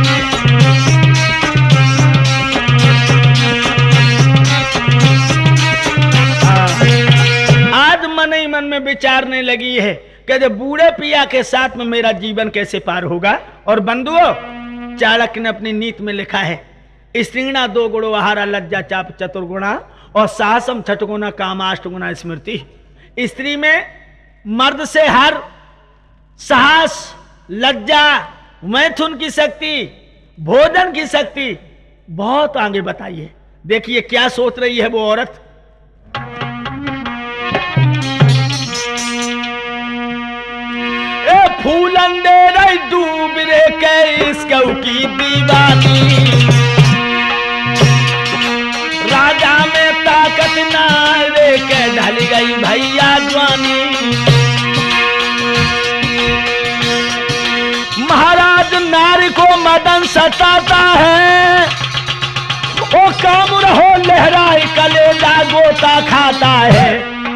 आज मन ही मन में विचारने लगी है कि जब बूढ़े पिया के साथ में मेरा जीवन कैसे पार होगा। और बंधुओं चाणक्य ने अपनी नीति में लिखा है, स्त्रीणा दो गुणो आहारा लज्जा चाप चतुर्गुणा और साहसम छठ गुना कामाष्ट गुना स्मृति। स्त्री में मर्द से हर साहस लज्जा मैथुन की शक्ति भोजन की शक्ति बहुत आगे बताई है। देखिए क्या सोच रही है वो औरत। ए फूलंदे रही डूब रे के इसकौ की दीवानी। राजा में ताकत ना रे के ढल गई भैया जवानी। महाराज नारी को मदन सताता है। ओ काम रहो लहराई कलेजा गोता खाता है।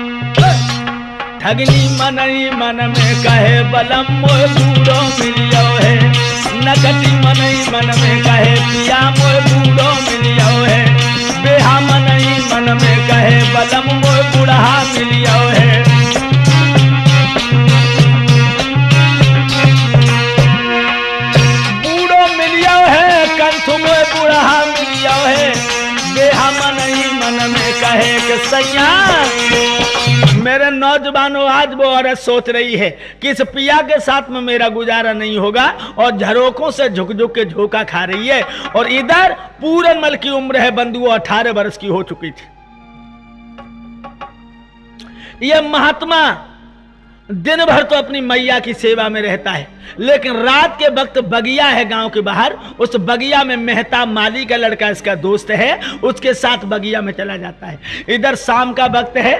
ठगनी मन ही मन में कहे बलम मोए बूढ़ो मिलियो है। नकटी मन ही मन में कहे पिया मोए बूढ़ो मिलियो है। बेहा मन ही मन में कहे बलम मोए बूढ़ा मिलियो है। बूढ़ो मिलियो है कंठ मोए बूढ़ा मिलियो है। बेहा मन ही मन में कहे कि सैया मेरे नौजवानों आज वो औरत सोच रही है कि इस पिया के साथ में मेरा गुजारा नहीं होगा और झरोकों से झुक झुक के झोंका खा रही है। और इधर पूरनमल की उम्र है बंधुओं अठारह वर्ष की हो चुकी थी। यह महात्मा दिन भर तो अपनी मैया की सेवा में रहता है, लेकिन रात के वक्त बगिया है गांव के बाहर, उस बगिया में मेहता माली का लड़का इसका दोस्त है, उसके साथ बगिया में चला जाता है। इधर शाम का वक्त है,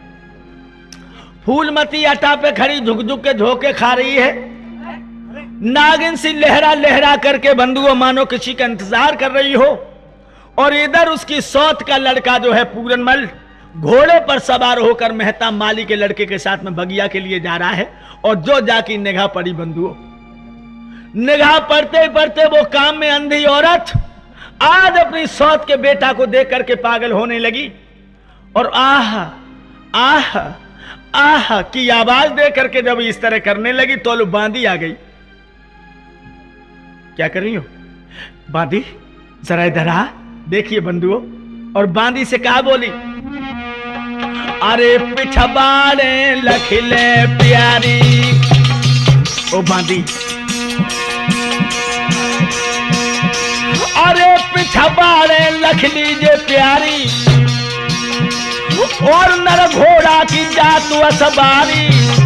फूलमती अटा पे खड़ी झुक झुक के झोंके खा रही है, नागिन सी लहरा लहरा करके बंधुओं मानो किसी का इंतजार कर रही हो। और इधर उसकी सौत का लड़का जो है पूरनमल घोड़े पर सवार होकर मेहता माली के लड़के के साथ में बगिया के लिए जा रहा है। और जो जाकी निगाह पड़ी बंधुओं, निगाह पड़ते पड़ते वो काम में अंधी औरत आज अपनी सौत के बेटा को देख करके पागल होने लगी। और आह आह आह की आवाज दे करके जब इस तरह करने लगी तो लो बांदी आ गई। क्या कर रही हो बांदी, जरा इधर आ, देखिए बंधुओं। और बांदी से कहा बोली, अरे पिछबाड़े लखिले प्यारी। ओ बांदी, अरे पिछबाड़े लख लीजे प्यारी, और नर घोड़ा की जात असबारी।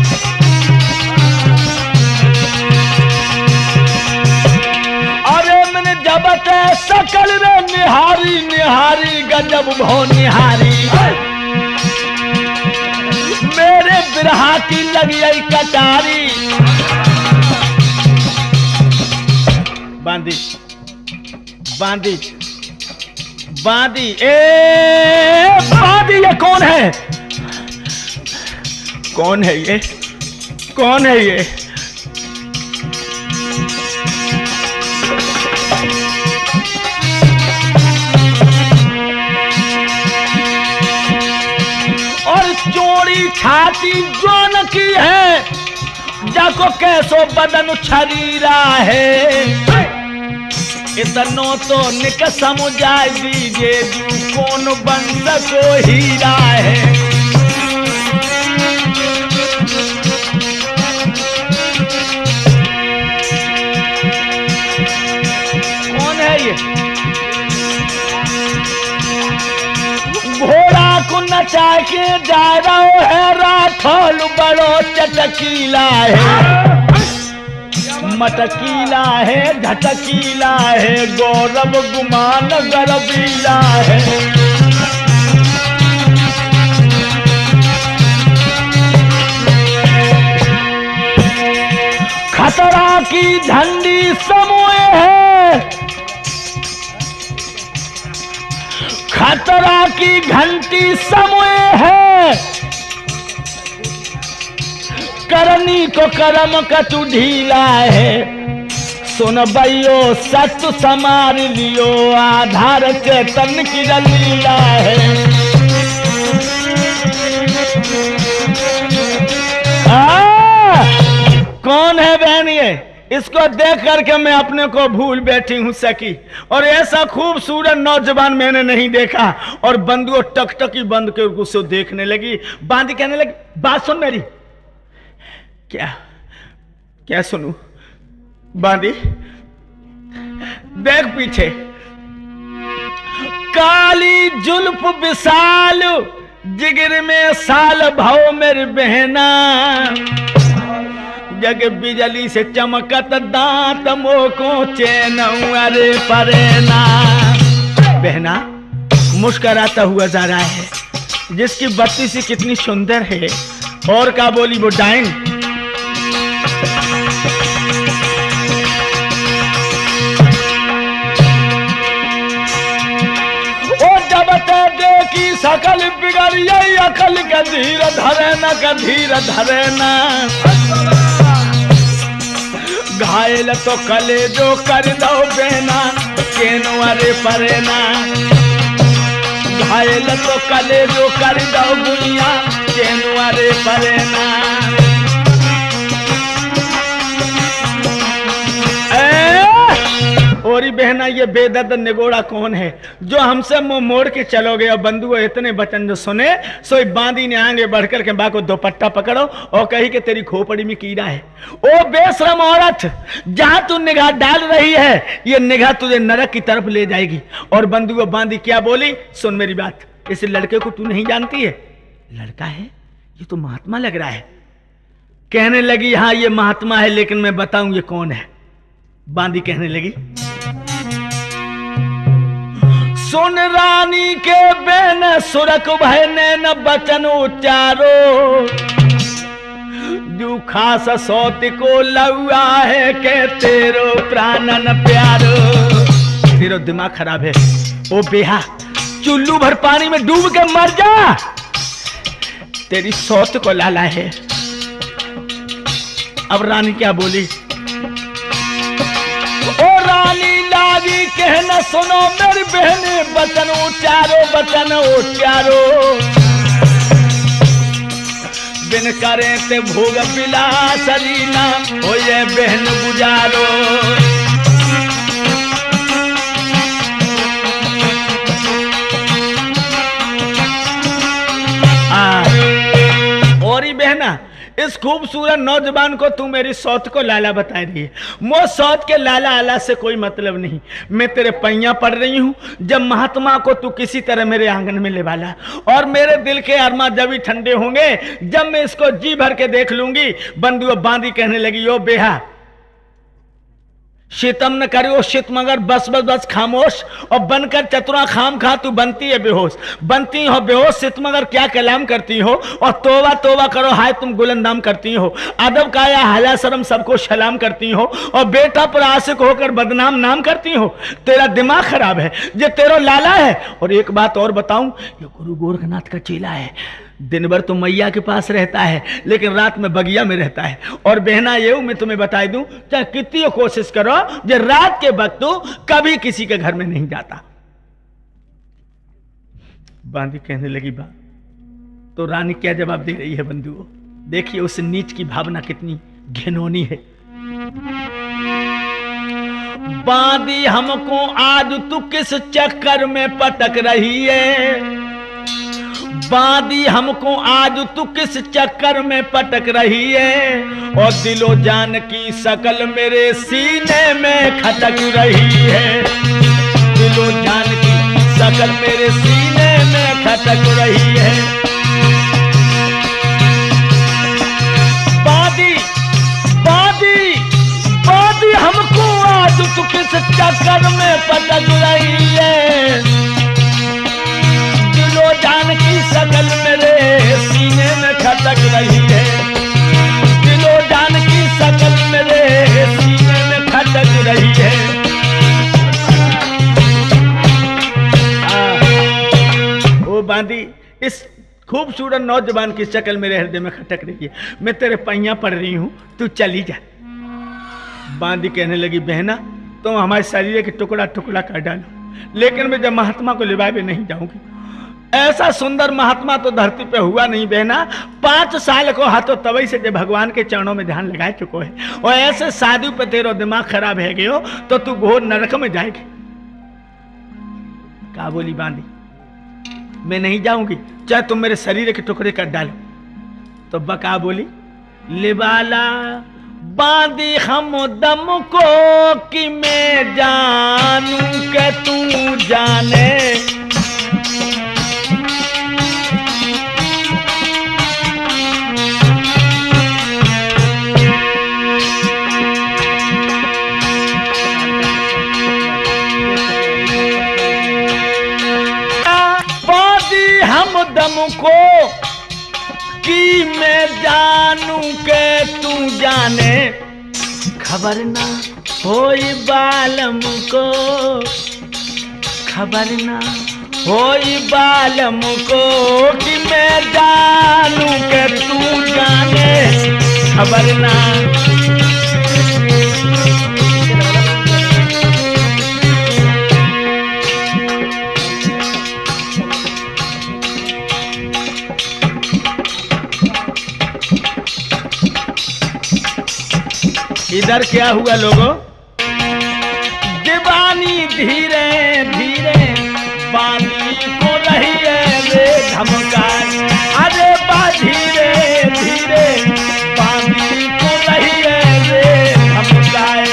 अरे मैंने जबत सकल रे निहारी निहारी गजब भो निहारी। मेरे बिरहा की लगी आई कटारी। बांदी बांदी बांदी, ए बांदी, ये कौन है, कौन है ये, कौन है ये? और चोरी छाती जोन की है, जाको कैसो बदन छरीरा है। इतनो तो निक समझा दीजिए जू कौन बंद को हीरा है। कौन है ये? घोड़ा को नचा के जा रहा है, राठौल बड़ो चटकीला है, मटकीला है, झटकीला है, गौरव गुमान गरबीला है। खतरा की झंडी समोए है, खतरा की घंटी समोए है, करनी को करम कतु ढीला है। सुन बइयो सच समार लियो, आधार चेतन की लीला है। आ, कौन है बहन ये? इसको देख करके मैं अपने को भूल बैठी हूं सकी। और ऐसा खूबसूरत नौजवान मैंने नहीं देखा। और बंधुओं टकटकी बंद के उसको देखने लगी। बांदी कहने लगी, बात सुन मेरी। क्या क्या सुनू? बांदी देख पीछे, काली जुल्फ विशाल, जिगर में साल भाव मेरी बहना, जग बिजली से चमकत दांत मोको चैन अरे परेना। बहना मुस्कराता हुआ जा रहा है, जिसकी बत्ती सी कितनी सुंदर है। और क्या बोली वो डाइन? देखी सकल बिगड़ यही अकल का धीर धरे न का धीर धरे न। घायल तो कले जो कर दो बेना, केनो अरे परेना। घायल तो कले जो कर दो गुनिया, केनो अरे परेना। और बहना ये बेदर्द निगोड़ा कौन है जो हमसे मुंह मोड़ के चलोगे? और बंधुओं इतने बचन जो सुने, सो बांदी ने आगे बढ़कर के बा को दोपट्टा पकड़ो और कही कि तेरी खोपड़ी में कीड़ा है। ओ बेशरम औरत, जहां तू निगाह डाल रही है ये निगाह तुझे नरक की तरफ ले जाएगी। और बंधुओं बांदी क्या बोली? सुन मेरी बात, इस लड़के को तू नहीं जानती है? लड़का है? ये तो महात्मा लग रहा है। कहने लगी हाँ ये महात्मा है, लेकिन मैं बताऊं ये कौन है। बांदी कहने लगी सुन रानी के बेन सुरक भय ने न बचन उच्चारो, जो खास सौत को लौआ है के तेरो प्राणन प्यारो। तेरो दिमाग खराब है ओ बेहा, चुल्लू भर पानी में डूब के मर जा, तेरी सौत को लाला है। अब रानी क्या बोली, ओ रानी लागी कहना सुनो मेरी बहने, बचन उच्चारो बचन उच्चारो, बिन करे ते भोग विलास लीला, हो ये बहन गुजारो। और ही बहना, इस खूबसूरत नौजवान को तू मेरी सौत को लाला बता रही है। मो सौत के लाला आला से कोई मतलब नहीं, मैं तेरे पैया पड़ रही हूँ। जब महात्मा को तू किसी तरह मेरे आंगन में ले वाला, और मेरे दिल के अरमा जब ही ठंडे होंगे जब मैं इसको जी भर के देख लूंगी। बंधु बांदी कहने लगी ओ बेहा, शीतम न करियो शीत मगर बस बस बस खामोश, और बनकर चतुरा खाम खा तू बनती है बेहोश। बनती हो बेहोश शीत मगर क्या कलाम करती हो, और तोबा तोबा करो हाय तुम गुलंदाम करती हो। अदब काया हया शर्म सबको सलाम करती हो, और बेटा पर आशिक होकर बदनाम नाम करती हो। तेरा दिमाग खराब है, ये तेरा लाला है। और एक बात और बताऊं, ये गुरु गोरखनाथ का चेला है। दिन भर तो मैया के पास रहता है, लेकिन रात में बगिया में रहता है। और बहना ये मैं तुम्हें बता दूं, चाहे कितनी कोशिश करो, जो रात के वक्त तो कभी किसी के घर में नहीं जाता। बांदी कहने लगी बा, तो रानी क्या जवाब दे रही है बंधुओं, देखिए उस नीच की भावना कितनी घिनौनी है। बांदी हमको आज तू किस चक्कर में पटक रही है, बांदी हमको आज तू किस चक्कर में पटक रही है, और दिलो जान की शकल मेरे सीने में खटक रही है। दिलो जान की शकल मेरे सीने में खटक रही है। बांदी बांदी बांदी हमको आज तू किस चक्कर में पटक रही है, दिलो जान की शकल मेरे सीने में खटक रही है। दिलो जान की शकल मेरे सीने में खटक रही है। आ, ओ बांदी, इस खूबसूरत नौजवान की शक्ल मेरे हृदय में खटक रही है। मैं तेरे पैया पड़ रही हूं, तू चली जा। बांदी कहने लगी बहना, तुम हमारे शरीर के टुकड़ा टुकड़ा कर डालो, लेकिन मैं जब महात्मा को लिवाए भी नहीं जाऊंगी। ऐसा सुंदर महात्मा तो धरती पे हुआ नहीं बहना। पांच साल को हाथों तवई से जब भगवान के चरणों में ध्यान लगाए चुको है, और ऐसे शादी पे तेरा दिमाग खराब है गयो तो तू घोर नरक में जाएगी। क्या बोली बांदी, मैं नहीं जाऊंगी, चाहे तुम मेरे शरीर के टुकड़े कर डालो। तो बका बोली लिबाला बांदी हम दम को कि मैं जानू के तू जाने, दम को कि मैं जानू के तू जाने, खबर ना होई बालम को, खबर ना होई बालम को कि मैं जानू के तू जाने, खबर ना। इधर क्या हुआ लोगों, दीवानी धीरे धीरे बांदी को रही है रे धमकाए, अरे बा धीरे धीरे बांदी को रही है रे धमकाए।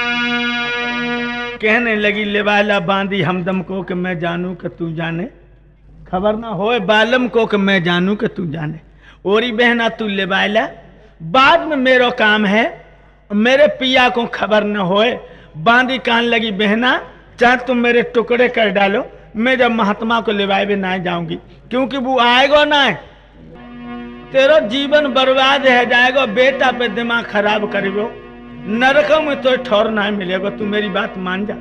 कहने लगी लेवाला बांदी हमदम को कि मैं जानू कि तू जाने, खबर ना होए बालम को कि मैं जानू कि तू जाने। ओरी बहना तू ले बायला, बाद में मेरो काम है, मेरे पिया को खबर न होए। बांधी कान लगी बहना, चाहे तुम मेरे टुकड़े कर डालो, मैं जब महात्मा को लेवाए भी ना जाऊंगी, क्योंकि वो आएगा ना, तेरा जीवन बर्बाद है जाएगा। बेटा पे दिमाग खराब करियो, नरकों में तो ठौर ना मिलेगा। तू मेरी बात मान जा।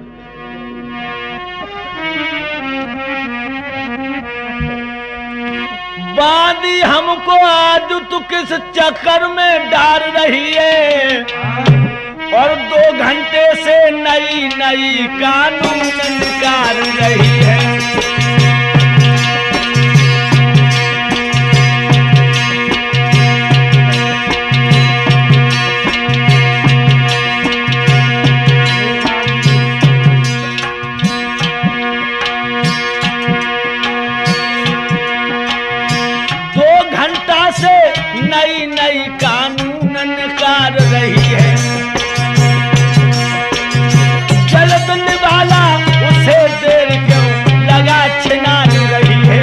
बांधी हमको आज तू किस चक्कर में डाल रही है, और दो घंटे से नई नई कानून निकाल रही है। नई नई कानून निकाल रही है, जल्द निवाला उसे देर क्यों लगा छिनान रही है।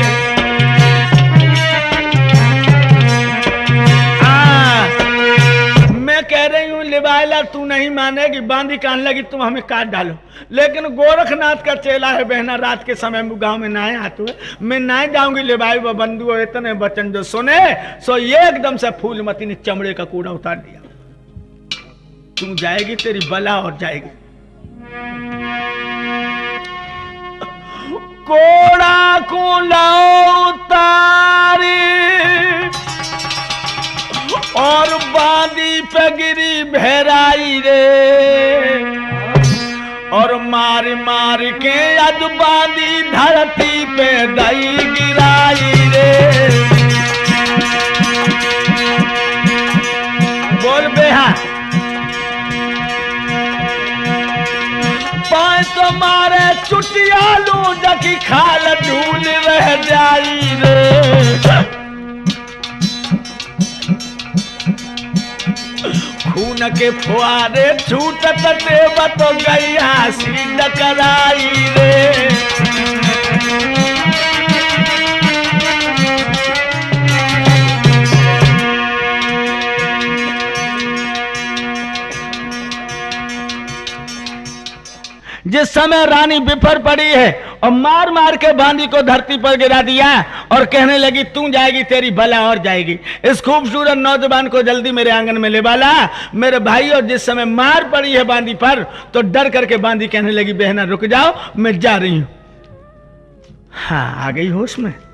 आ, मैं कह रही हूँ लिवाला तू नहीं मानेगी, बांधी कान लगी तुम हमें काट डालो, लेकिन गोरखनाथ का चेला है बहना, रात के समय गांव में नाए आते हुए मैं नाए जाऊंगी ले भाई वो बंधु इतने बचन जो सुने सो ये एकदम से फूलमती ने चमड़े का कूड़ा उतार दिया। तुम जाएगी तेरी बला और जाएगी। कोड़ा कूड़ा उतारी और बांधी पे गिरी भैराई रे, और मार मार के अज बांधी धरती पे दई गिराई रे। बोल बेहा पांच तो मारे चुटियालू जकी खाल ढूल रह जाई रे। खून के फुआरे छूटत देव तो गई हंसी डकराई रे। जिस समय रानी बिफर पड़ी है और मार मार के बांधी को धरती पर गिरा दिया और कहने लगी तू जाएगी तेरी बला और जाएगी। इस खूबसूरत नौजवान को जल्दी मेरे आंगन में ले बाला मेरे भाई। और जिस समय मार पड़ी है बांधी पर तो डर करके बांधी कहने लगी बहना रुक जाओ मैं जा रही हूं। हाँ आ गई होश में।